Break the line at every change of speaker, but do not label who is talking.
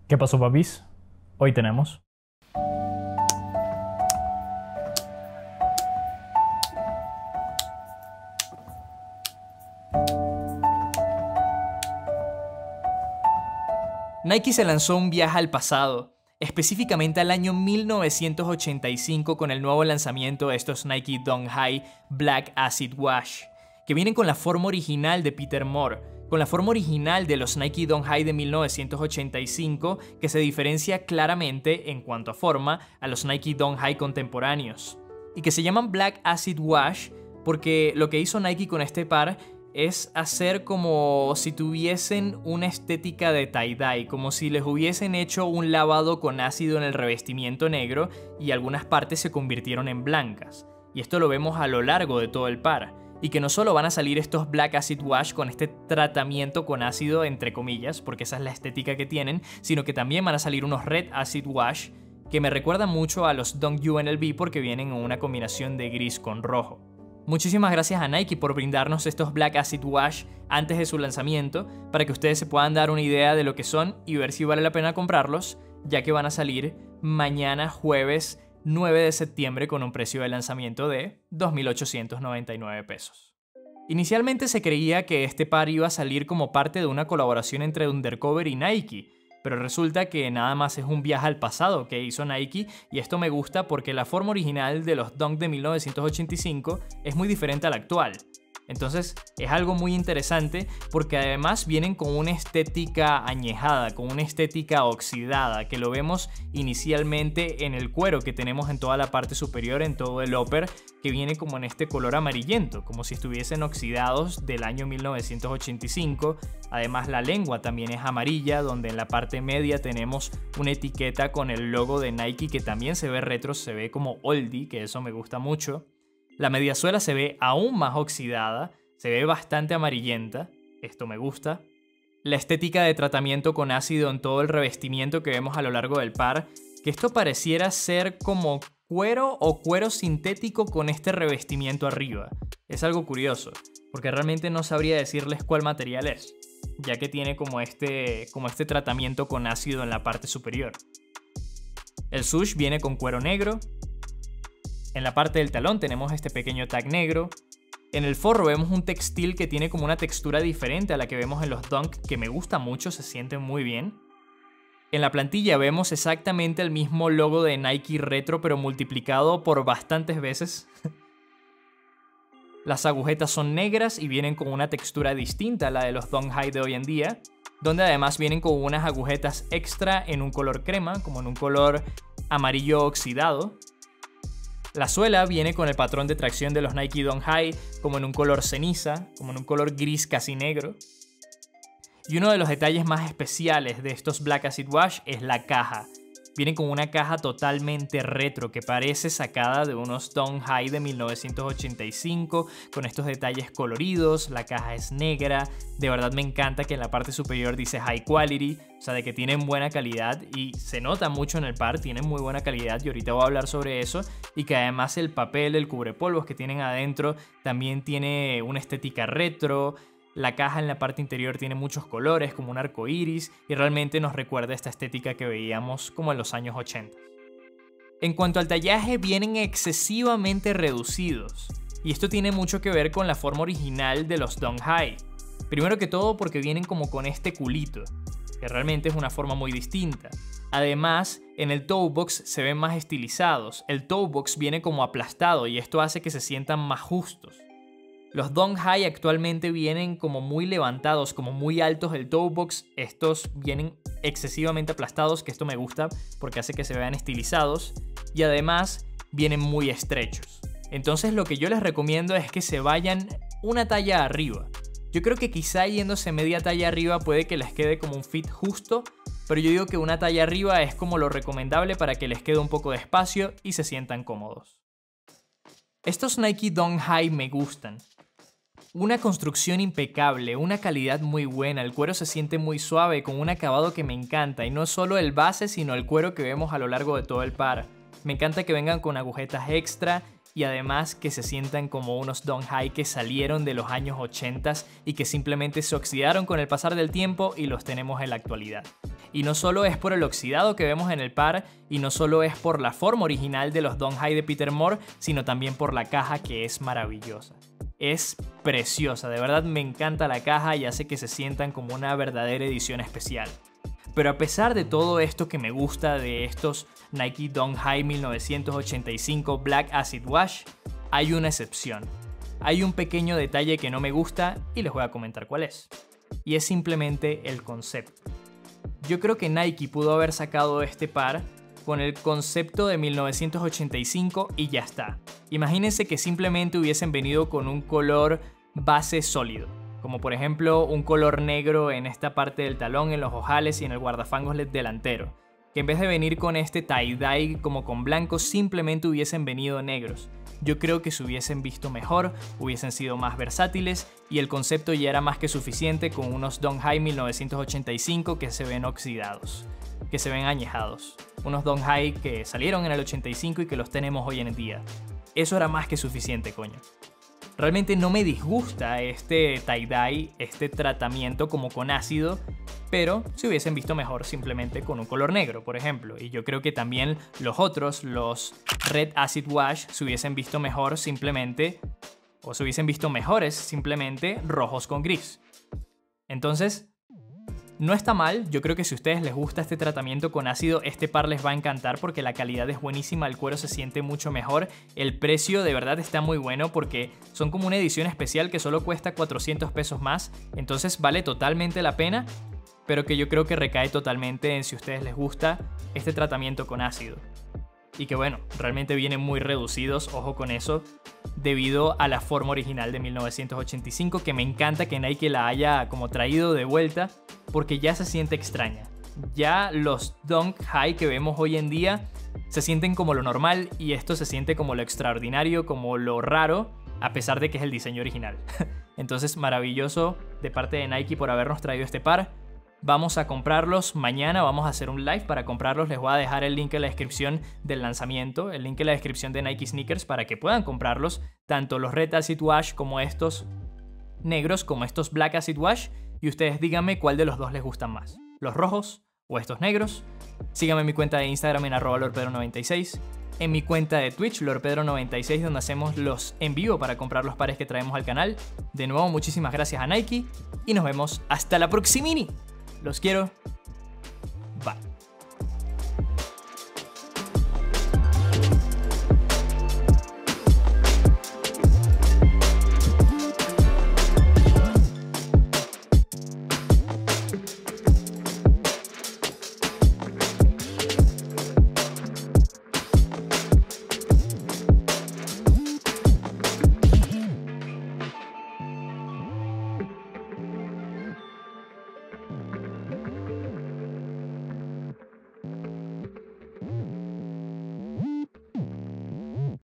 ¿Qué pasó, papis? Hoy tenemos
Nike se lanzó un viaje al pasado, específicamente al año 1985 con el nuevo lanzamiento de estos Nike Dunk High Black Acid Wash, que vienen con la forma original de Peter Moore, con la forma original de los Nike Dunk High de 1985, que se diferencia claramente en cuanto a forma a los Nike Dunk High contemporáneos, y que se llaman Black Acid Wash porque lo que hizo Nike con este par es hacer como si tuviesen una estética de tie-dye, como si les hubiesen hecho un lavado con ácido en el revestimiento negro y algunas partes se convirtieron en blancas. Y esto lo vemos a lo largo de todo el par. Y que no solo van a salir estos Black Acid Wash con este tratamiento con ácido entre comillas, porque esa es la estética que tienen, sino que también van a salir unos Red Acid Wash que me recuerdan mucho a los Dunk UNLV porque vienen en una combinación de gris con rojo. Muchísimas gracias a Nike por brindarnos estos Black Acid Wash antes de su lanzamiento para que ustedes se puedan dar una idea de lo que son y ver si vale la pena comprarlos, ya que van a salir mañana jueves 9 de septiembre con un precio de lanzamiento de 2.899 pesos. Inicialmente se creía que este par iba a salir como parte de una colaboración entre Undercover y Nike, pero resulta que nada más es un viaje al pasado que hizo Nike y esto me gusta porque la forma original de los Dunk de 1985 es muy diferente a la actual. Entonces es algo muy interesante porque además vienen con una estética añejada, con una estética oxidada, que lo vemos inicialmente en el cuero que tenemos en toda la parte superior, en todo el upper, que viene como en este color amarillento, como si estuviesen oxidados del año 1985. Además la lengua también es amarilla, donde en la parte media tenemos una etiqueta con el logo de Nike que también se ve retro, se ve como oldie, que eso me gusta mucho. La mediasuela se ve aún más oxidada, se ve bastante amarillenta, esto me gusta. La estética de tratamiento con ácido en todo el revestimiento que vemos a lo largo del par, que esto pareciera ser como cuero o cuero sintético con este revestimiento arriba. Es algo curioso, porque realmente no sabría decirles cuál material es, ya que tiene como este tratamiento con ácido en la parte superior. El swoosh viene con cuero negro. En la parte del talón tenemos este pequeño tag negro. En el forro vemos un textil que tiene como una textura diferente a la que vemos en los Dunk, que me gusta mucho, se siente muy bien. En la plantilla vemos exactamente el mismo logo de Nike retro, pero multiplicado por bastantes veces. Las agujetas son negras y vienen con una textura distinta a la de los Dunk High de hoy en día, donde además vienen con unas agujetas extra en un color crema, como en un color amarillo oxidado. La suela viene con el patrón de tracción de los Nike Dunk High, como en un color ceniza, como en un color gris casi negro. Y uno de los detalles más especiales de estos Black Acid Wash es la caja. Vienen con una caja totalmente retro que parece sacada de unos Dunk High de 1985, con estos detalles coloridos. La caja es negra, de verdad me encanta que en la parte superior dice High Quality, o sea de que tienen buena calidad y se nota mucho en el par, tienen muy buena calidad y ahorita voy a hablar sobre eso. Y que además el papel, el cubrepolvos que tienen adentro también tiene una estética retro. La caja en la parte interior tiene muchos colores, como un arco iris, y realmente nos recuerda esta estética que veíamos como en los años 80. En cuanto al tallaje, vienen excesivamente reducidos, y esto tiene mucho que ver con la forma original de los Dunk High. Primero que todo porque vienen como con este culito, que realmente es una forma muy distinta. Además, en el toe box se ven más estilizados, el toe box viene como aplastado y esto hace que se sientan más justos. Los Dunk High actualmente vienen como muy levantados, como muy altos el toe box. Estos vienen excesivamente aplastados, que esto me gusta porque hace que se vean estilizados. Y además vienen muy estrechos. Entonces lo que yo les recomiendo es que se vayan una talla arriba. Yo creo que quizá yéndose media talla arriba puede que les quede como un fit justo, pero yo digo que una talla arriba es como lo recomendable para que les quede un poco de espacio y se sientan cómodos. Estos Nike Dunk High me gustan. Una construcción impecable, una calidad muy buena, el cuero se siente muy suave con un acabado que me encanta y no solo el base sino el cuero que vemos a lo largo de todo el par. Me encanta que vengan con agujetas extra y además que se sientan como unos Dunk High que salieron de los años 80 y que simplemente se oxidaron con el pasar del tiempo y los tenemos en la actualidad. Y no solo es por el oxidado que vemos en el par, y no solo es por la forma original de los Dong Hai de Peter Moore, sino también por la caja, que es maravillosa. Es preciosa, de verdad me encanta la caja y hace que se sientan como una verdadera edición especial. Pero a pesar de todo esto que me gusta de estos Nike Dong Hai 1985 Black Acid Wash, hay una excepción. Hay un pequeño detalle que no me gusta y les voy a comentar cuál es. Y es simplemente el concepto. Yo creo que Nike pudo haber sacado este par con el concepto de 1985 y ya está. Imagínense que simplemente hubiesen venido con un color base sólido, como por ejemplo un color negro en esta parte del talón, en los ojales y en el guardafangos delantero. Que en vez de venir con este tie-dye como con blanco, simplemente hubiesen venido negros. Yo creo que se hubiesen visto mejor, hubiesen sido más versátiles y el concepto ya era más que suficiente con unos Dong Hai 1985 que se ven oxidados, que se ven añejados. Unos Dong Hai que salieron en el 85 y que los tenemos hoy en día. Eso era más que suficiente, coño. Realmente no me disgusta este tie-dye, este tratamiento como con ácido, pero se hubiesen visto mejor simplemente con un color negro, por ejemplo. Y yo creo que también los otros, los Red Acid Wash, se hubiesen visto mejor simplemente, o se hubiesen visto mejores simplemente rojos con gris. Entonces, no está mal. Yo creo que si a ustedes les gusta este tratamiento con ácido, este par les va a encantar porque la calidad es buenísima, el cuero se siente mucho mejor, el precio de verdad está muy bueno porque son como una edición especial que solo cuesta 400 pesos más, entonces vale totalmente la pena, pero que yo creo que recae totalmente en si a ustedes les gusta este tratamiento con ácido. Y que bueno, realmente vienen muy reducidos, ojo con eso, debido a la forma original de 1985, que me encanta que Nike la haya como traído de vuelta, porque ya se siente extraña. Ya los Dong Hai que vemos hoy en día se sienten como lo normal y esto se siente como lo extraordinario, como lo raro, a pesar de que es el diseño original. Entonces, maravilloso de parte de Nike por habernos traído este par. Vamos a comprarlos mañana, vamos a hacer un live para comprarlos. Les voy a dejar el link en la descripción del lanzamiento, el link en la descripción de Nike Sneakers para que puedan comprarlos, tanto los Red Acid Wash como estos negros, como estos Black Acid Wash. Y ustedes díganme cuál de los dos les gustan más, los rojos o estos negros. Síganme en mi cuenta de Instagram en @lordpedro96, en mi cuenta de Twitch, lordpedro96, donde hacemos los en vivo para comprar los pares que traemos al canal. De nuevo, muchísimas gracias a Nike y nos vemos hasta la próxima. Los quiero.